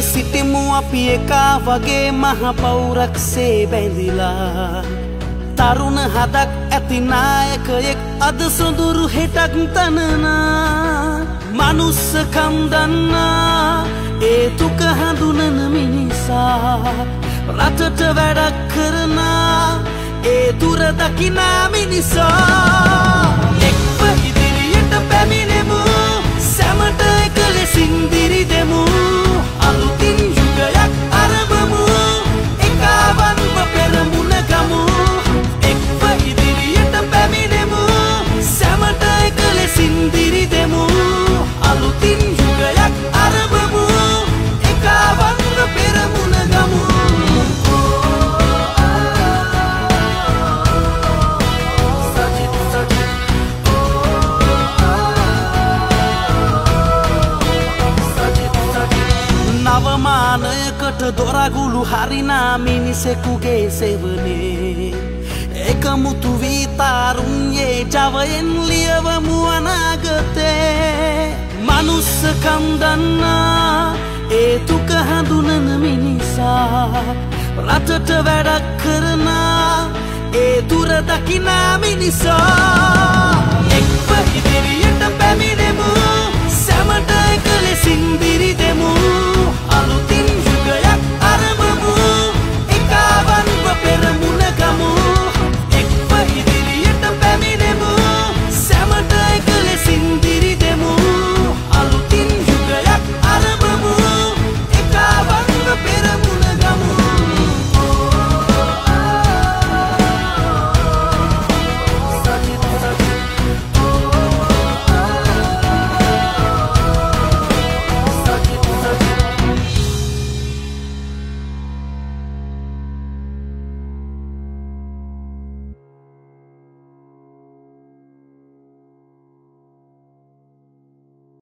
සිටිමු අපි එකා වගේ මහ පෞරක්සේ බැඳිලා තරුණ හදක් ඇති නායකයෙක් අද සොඳුරු හෙටක් තනනා මනුස්සකම් දන්නා ඒ දුක හඳුනන මිනිසා රටට වැඩක් කරනා ඒ දුර දකිනා මිනිසා එක්ව ඉදිරියට පැමිණෙමු සැමට එක ලෙසින් දිරි දෙමු අලුතින් යුගයක් අරඹමු එකාවන්ව පෙරමුණ ගමු එක්ව ඉදිරියට පැමිණෙමු සැමට එක ලෙසින් දිරි දෙමු අලුතින් යුගයක් අරඹමු එකාවන්ව පෙරමුණ ගමු නවමානයකට දොරගුළු හරිනා මිනිසෙකුගේ සෙවනේ එකමුතු වී තාරුණ්‍යයේ ජවයෙන් ලියවමු අනාගතේ මනුස්සකම් දන්නා ඒ දුක හඳුනන මිනිසා රටට වැඩක් කරනා ඒ දුර දකිනා මිනිසා එක්ව ඉදිරියට පැමිණෙමු සැමට එක ලෙසින් දිරි දෙමු අලුතින්